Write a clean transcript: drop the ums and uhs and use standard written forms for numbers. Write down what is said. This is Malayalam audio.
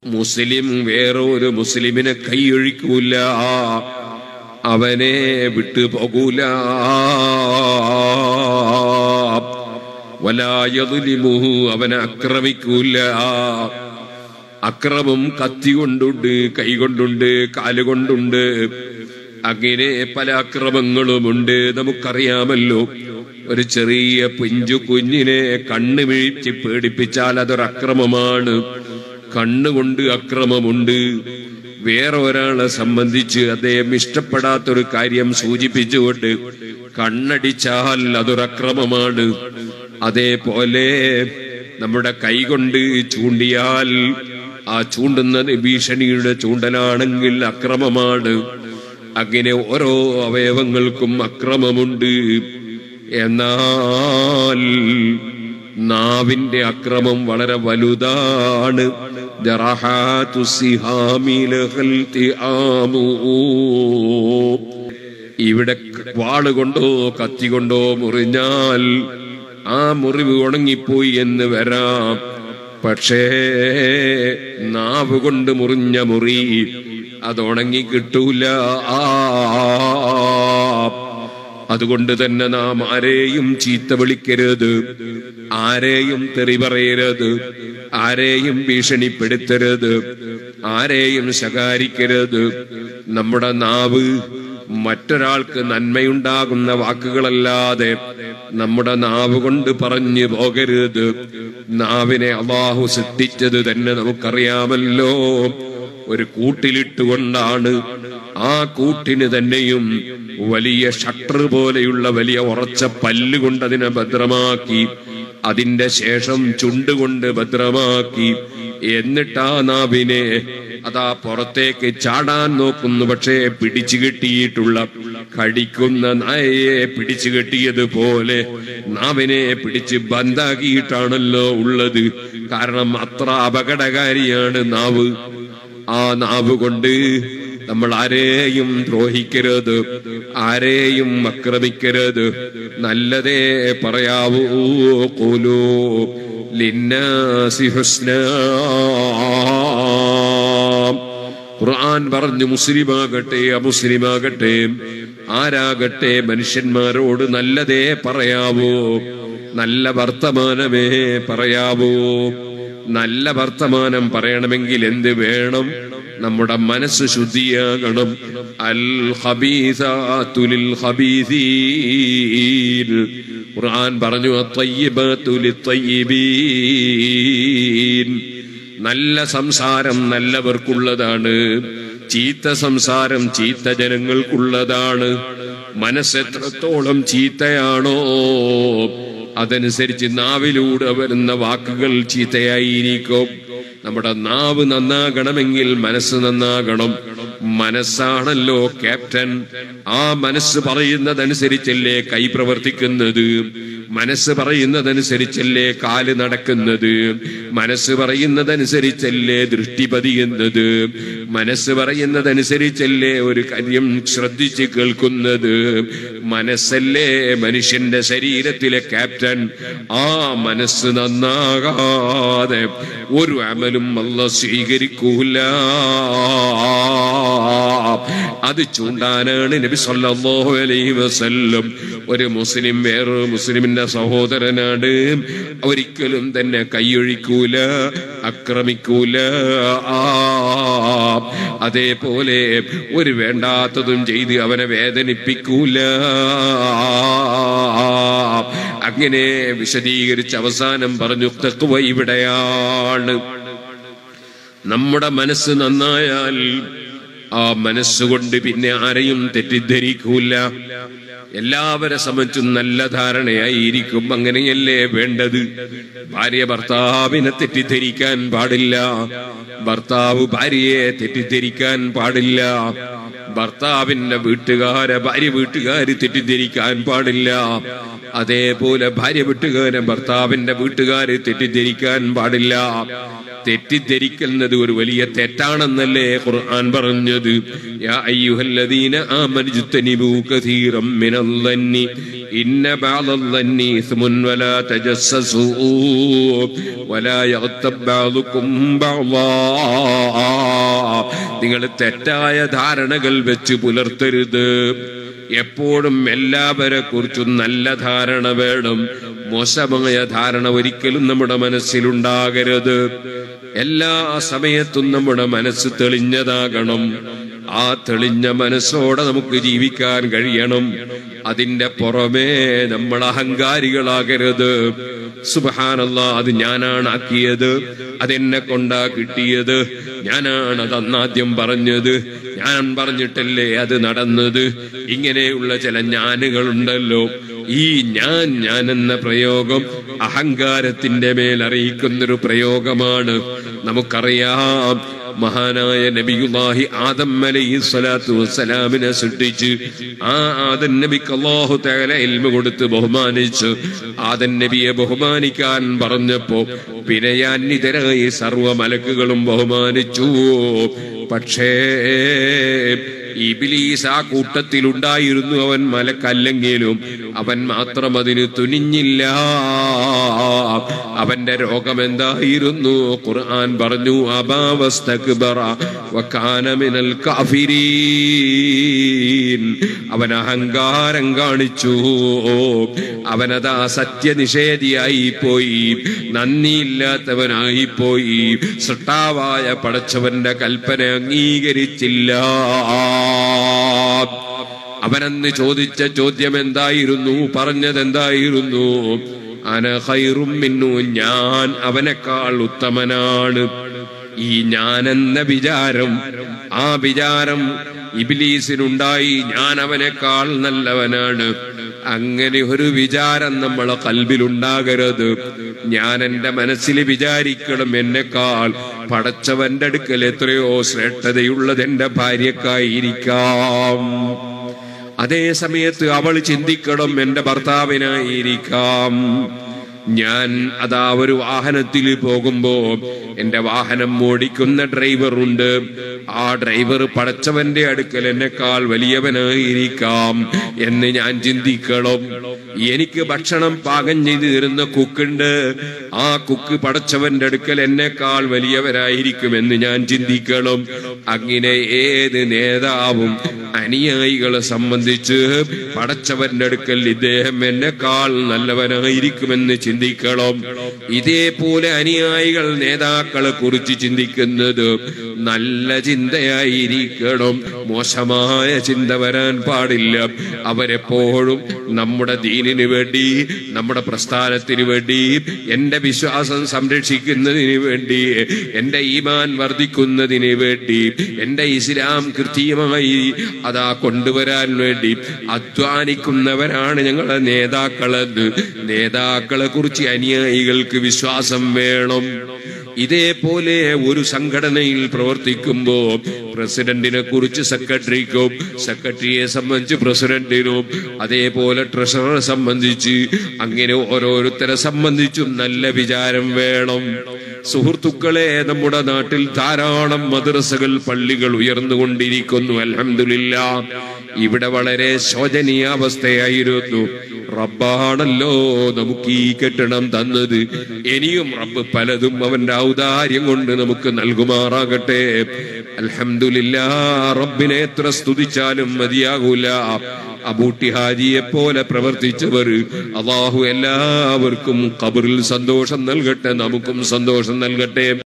മുസ്ലിം വേറൊരു മുസ്ലിമിനെ കൈയൊഴിക്കൂല, അവനെ വിട്ടു പോകൂല. വലാ യദ്ലിമുഹു, അവനെ ആക്രമിക്കൂല. അക്രമം കത്തി കൊണ്ടുണ്ട്, കൈകൊണ്ടുണ്ട്, കാലുകൊണ്ടുണ്ട്, അങ്ങനെ പല അക്രമങ്ങളുമുണ്ട്. നമുക്കറിയാമല്ലോ, ഒരു ചെറിയ പിഞ്ചു കുഞ്ഞിനെ കണ്ണ് വീഴ്ച പേടിപ്പിച്ചാൽ അതൊരക്രമമാണ്. കണ്ണുകൊണ്ട് അക്രമമുണ്ട്. വേറെ ഒരാളെ സംബന്ധിച്ച് അദ്ദേഹം ഇഷ്ടപ്പെടാത്തൊരു കാര്യം സൂചിപ്പിച്ചുകൊണ്ട് കണ്ണടിച്ചാൽ അതൊരക്രമമാണ്. അതേപോലെ നമ്മുടെ കൈകൊണ്ട് ചൂണ്ടിയാൽ ആ ചൂണ്ടുന്നത് ഭീഷണിയുടെ ചൂണ്ടലാണെങ്കിൽ അക്രമമാണ്. അങ്ങനെ ഓരോ അവയവങ്ങൾക്കും അക്രമമുണ്ട്. എന്നാൽ നാവിന്റെ അക്രമം വളരെ വലുതാണ്. ഇവിടെ വാളുകൊണ്ടോ കത്തി കൊണ്ടോ മുറിഞ്ഞാൽ ആ മുറിവ് ഉണങ്ങിപ്പോയി എന്ന് വരാം. പക്ഷേ നാവ് കൊണ്ട് മുറിഞ്ഞ മുറി അത് ഉണങ്ങി കിട്ടൂല. അതുകൊണ്ട് തന്നെ നാം ആരെയും ചീത്ത വിളിക്കരുത്, ആരെയും തെറി പറയരുത്, ആരെയും ഭീഷണിപ്പെടുത്തരുത്, ആരെയും ശകാരിക്കരുത്. നമ്മുടെ നാവ് മറ്റൊരാൾക്ക് നന്മയുണ്ടാകുന്ന വാക്കുകളല്ലാതെ നമ്മുടെ നാവ് കൊണ്ട് പറഞ്ഞു പോകരുത്. നാവിനെ അല്ലാഹു സൃഷ്ടിച്ചത് തന്നെ നമുക്കറിയാമല്ലോ, ഒരു കൂട്ടിലിട്ടുകൊണ്ടാണ്. ആ കൂട്ടിന് തന്നെയും വലിയ ഷട്ടർ പോലെയുള്ള വലിയ ഉറച്ച പല്ലുകൊണ്ട് അതിനെ ഭദ്രമാക്കി, അതിന്റെ ശേഷം ചുണ്ടുകൊണ്ട് ഭദ്രമാക്കി, എന്നിട്ട് ആ നാവിനെ അതാ പുറത്തേക്ക് ചാടാൻ നോക്കുന്നു. പക്ഷേ പിടിച്ചു കെട്ടിയിട്ടുള്ള കടിക്കുന്ന നായയെ പിടിച്ചു കെട്ടിയതുപോലെ നാവിനെ പിടിച്ച് ബന്ധാക്കിയിട്ടാണല്ലോ ഉള്ളത്. കാരണം അത്ര അപകടകാരിയാണ് നാവ്. ആ നാവ് കൊണ്ട് നമ്മൾ ആരെയും ദ്രോഹിക്കരുത്, ആരെയും ആക്രമിക്കരുത്, നല്ലതേ പറയാവൂ. ഖൂലൂ ലിന്നാസി ഹുസ്നാ. ഖുർആൻ പറഞ്ഞു, മുസ്ലിമാകട്ടെ അമുസ്ലിമാകട്ടെ ആരാകട്ടെ മനുഷ്യന്മാരോട് നല്ലതേ പറയാവൂ, നല്ല വർത്തമാനമേ പറയാവൂ. നല്ല വർത്തമാനം പറയണമെങ്കിൽ എന്ത് വേണം? നമ്മുടെ മനസ്സ് ശുദ്ധിയാകണം. അൽ ഖബീസാതു ലിൽ ഖബീസീൻ. ഖുർആൻ പറഞ്ഞു, അത്വയ്യിബാതു ലിത്വയ്യിബീൻ. നല്ല സംസാരം നല്ലവർക്കുള്ളതാണ്, ചീത്ത സംസാരം ചീത്ത ജനങ്ങൾക്കുള്ളതാണ്. മനസ്സെത്രത്തോളം ചീത്തയാണോ അതനുസരിച്ച് നാവിലൂടെ വരുന്ന വാക്കുകൾ ചീത്തയായിരിക്കും. നമ്മുടെ നാവ് നന്നാകണമെങ്കിൽ മനസ്സ് നന്നാകണം. മനസ്സാണല്ലോ ക്യാപ്റ്റൻ. ആ മനസ്സ് പറയുന്നതനുസരിച്ചല്ലേ കൈ പ്രവർത്തിക്കുന്നത്, മനസ്സ് പറയുന്നതനുസരിച്ചല്ലേ കാല് നടക്കുന്നത്, മനസ്സ് പറയുന്നതനുസരിച്ചല്ലേ ദൃഷ്ടി പതിയുന്നത്, മനസ്സ് പറയുന്നതനുസരിച്ചല്ലേ ഒരു കാര്യം ശ്രദ്ധിച്ച് കേൾക്കുന്നത്. മനസ്സല്ലേ മനുഷ്യന്റെ ശരീരത്തിലെ ക്യാപ്റ്റൻ. ആ മനസ്സ് നന്നാകാതെ ഒരു അമലും അല്ലാഹു സ്വീകരിക്കൂല. അത് ചൂണ്ടാനാണ് നബി സല്ലല്ലാഹു അലൈഹി വസല്ലം. ഒരു മുസ്ലിം വേറൊരു മുസ്ലിമിന്റെ സഹോദരനാണ്, ഒരിക്കലും തന്നെ കൈയൊഴിക്കൂല, ആക്രമിക്കൂല. അതേപോലെ ഒരു വേണ്ടാത്തതും ചെയ്ത് അവനെ വേദനിപ്പിക്കൂല. അങ്ങനെ വിശദീകരിച്ച് അവസാനം പറഞ്ഞു, തഖ്വ ഇവിടെയാണ്. നമ്മുടെ മനസ്സ് നന്നായാൽ ആ മനസ്സുകൊണ്ട് പിന്നെ ആരെയും തെറ്റിദ്ധരിക്കൂല. എല്ലാവരെ സംബന്ധിച്ചും നല്ല ധാരണയായിരിക്കും. അങ്ങനെയല്ലേ വേണ്ടത്. ഭാര്യ ഭർത്താവിനെ തെറ്റിദ്ധരിക്കാൻ പാടില്ല, ഭർത്താവ് ഭാര്യയെ തെറ്റിദ്ധരിക്കാൻ പാടില്ല, ഭർത്താവിന്റെ വീട്ടുകാരെ ഭാര്യ വീട്ടുകാര് തെറ്റിദ്ധരിക്കാൻ പാടില്ല. അതേപോലെ ഭാര്യ വീട്ടുകാരെ ഭർത്താവിന്റെ വീട്ടുകാര് തെറ്റിദ്ധരിക്കാൻ പാടില്ല. തെറ്റിദ്ധരിക്കുന്നത് ഒരു വലിയ തെറ്റാണെന്നല്ലേ ഖുർആൻ പറഞ്ഞത്? യാ അയ്യുഹല്ലദീന ആമനു ജുത്തനിബൂ കസീറം മിനൽ-ളന്നി ഇന്ന ബഅദൽ-ളന്നി ഇസ്മുൻ വലാ തജസ്സസൂ വലാ യഗ്തബ് ബഅദുകും ബഅദാ. നിങ്ങൾ തെറ്റായ ധാരണകൾ വെച്ച് പുലർത്തരുത്. എപ്പോഴും എല്ലാവരെ കുറിച്ചും നല്ല ധാരണ വേണം. മോശമായ ധാരണ ഒരിക്കലും നമ്മുടെ മനസ്സിലുണ്ടാകരുത്. എല്ലാ സമയത്തും നമ്മുടെ മനസ്സ് തെളിഞ്ഞതാകണം. ആ തെളിഞ്ഞ മനസ്സോടെ നമുക്ക് ജീവിക്കാൻ കഴിയണം. അതിന്റെ പുറമേ നമ്മൾ അഹങ്കാരികളാകരുത്. സുബ്ഹാനല്ലാഹ്, അത് ഞാനാണ് ആക്കിയത്, അതെന്നെ കൊണ്ടാ കിട്ടിയത്, ഞാനാണ് അതന്നാദ്യം പറഞ്ഞത്, ഞാൻ പറഞ്ഞിട്ടല്ലേ അത് നടന്നത്. ഇങ്ങനെയുള്ള ചില ഞാനുകളുണ്ടല്ലോ. ഈ ഞാൻ എന്ന പ്രയോഗം അഹങ്കാരത്തിന്റെ മേൽ അറിയിക്കുന്നൊരു പ്രയോഗമാണ്. നമുക്കറിയാം, മഹാനായ നബിയുല്ലാഹി ആദം അലൈഹിസ്സലാത്തു വസ്സലാമിനെ സൃഷ്ടിച്ച് ആ ആദം നബിക്ക് അല്ലാഹു തആല ഇൽമു കൊടുത്ത് ബഹുമാനിച്ചു. ആദം നബിയെ ബഹുമാനിക്കാൻ പറഞ്ഞപ്പോ വിനയാന്വിതരായി സർവ്വ മലക്കുകളും ബഹുമാനിച്ചു. പക്ഷേ ഇബ്ലീസ് ആ കൂട്ടത്തിലുണ്ടായിരുന്നു. അവൻ മലക്കല്ലെങ്കിലും അവൻ മാത്രം അതിന് തുനിഞ്ഞില്ല. അവന്റെ രോഗം എന്തായിരുന്നു? ഖുർആൻ പറഞ്ഞു, അബാ വസ്തക്ബറ വകാന മിനൽ കാഫിരീൻ. അവൻ അഹങ്കാരം കാണിച്ചു. അവനതാ സത്യനിഷേധിയായി പോയി, നന്ദിയില്ലാത്തവനായി പോയി. സൃഷ്ടാവായ പടച്ചവന്റെ കൽപ്പന അംഗീകരിച്ചില്ല. അവനന്ന് ചോദിച്ച ചോദ്യം എന്തായിരുന്നു? പറഞ്ഞതെന്തായിരുന്നു? അന ഖൈറും മിന്നു, ഞാൻ അവനേക്കാൾ ഉത്തമനാണ്. ഈ ഞാനെന്ന വിചാരം, ആ വിചാരം ഇബ്ലീസിനുണ്ടായി. ഞാൻ അവനേക്കാൾ നല്ലവനാണ്. അങ്ങനെ ഒരു വിചാരം നമ്മളെ കൽബിലുണ്ടാകരുത്. ഞാൻ എന്റെ മനസ്സിൽ വിചാരിക്കണം, എന്നെക്കാൾ പടച്ചവന്റെ അടുക്കൽ എത്രയോ ശ്രേഷ്ഠതയുള്ളത് എന്റെ ഭാര്യക്കായിരിക്കാം. അതേ സമയത്ത് അവൾ ചിന്തിക്കണം, എന്റെ ഭർത്താവിനായിരിക്കാം. ഞാൻ അതാ ഒരു വാഹനത്തിൽ പോകുമ്പോ എന്റെ വാഹനം ഓടിക്കുന്ന ഡ്രൈവറുണ്ട്. ആ ഡ്രൈവർ പടച്ചവന്റെ അടുക്കൽ എന്നെക്കാൾ വലിയവനായിരിക്കാം എന്ന് ഞാൻ ചിന്തിക്കണം. എനിക്ക് ഭക്ഷണം പാകം ചെയ്തു തരുന്ന കുക്കുണ്ട്. ആ കുക്ക് പടച്ചവന്റെ അടുക്കൽ എന്നെക്കാൾ വലിയവരായിരിക്കുമെന്ന് ഞാൻ ചിന്തിക്കണം. അങ്ങനെ ഏത് നേതാവും അനുയായികളെ സംബന്ധിച്ച് പടച്ചവന്റെ അടുക്കൽ ഇദ്ദേഹം എന്നെക്കാൾ നല്ലവനായിരിക്കുമെന്ന് ചിന്തിക്കണം. ഇതേപോലെ അനുയായികൾ നേതാക്കളെ കുറിച്ച് ചിന്തിക്കുന്നത് നല്ല ചിന്തയായിരിക്കണം. മോശമായ ചിന്ത വരാൻ പാടില്ല. അവരെപ്പോഴും നമ്മുടെ ദീനിന് വേണ്ടി, നമ്മുടെ പ്രസ്ഥാനത്തിന് വേണ്ടി, എന്റെ വിശ്വാസം സംരക്ഷിക്കുന്നതിന് വേണ്ടി, എന്റെ ഈമാൻ വർദ്ധിക്കുന്നതിന് വേണ്ടി, എന്റെ ഇസ്ലാം കൃത്യമായി അതാ കൊണ്ടുവരാൻ വേണ്ടി അധ്വാനിക്കുന്നവരാണ് ഞങ്ങളുടെ നേതാക്കളെന്ന്. നേതാക്കളെ കുറിച്ച് അനുയായികൾക്ക് വിശ്വാസം വേണം. ഇതേപോലെ ഒരു സംഘടനയിൽ പ്രവർത്തിക്കുമ്പോ പ്രസിഡന്റിനെ കുറിച്ച് സെക്രട്ടറിക്കും, സെക്രട്ടറിയെ സംബന്ധിച്ച് പ്രസിഡന്റിനും, അതേപോലെ ട്രഷററെ സംബന്ധിച്ച്, അങ്ങനെ ഓരോരുത്തരെ സംബന്ധിച്ചും നല്ല വിചാരം വേണം. സുഹൃത്തുക്കളെ, നമ്മുടെ നാട്ടിൽ ധാരാളം മദ്രസകൾ, പള്ളികൾ ഉയർന്നുകൊണ്ടിരിക്കുന്നു. അൽഹംദുലില്ലാഹ്. ഇവിടെ വളരെ ശോചനീയാവസ്ഥയായിരുന്നു. റബ്ബാണല്ലോ നമുക്ക് ഈ കെട്ടിടം തന്നത്. ഇനിയും റബ്ബ് പലതും അവന്റെ ഔദാര്യം കൊണ്ട് നമുക്ക് നൽകുമാറാകട്ടെ. അൽഹംദുലില്ലാഹ്. റബ്ബിനെ എത്ര സ്തുതിച്ചാലും മതിയാകൂല. അബൂട്ടി ഹാജിയെ പോലെ പ്രവർത്തിച്ചവർ, അല്ലാഹു എല്ലാവർക്കും ഖബറിൽ സന്തോഷം നൽകട്ടെ, നമുക്കും സന്തോഷം നൽകട്ടെ.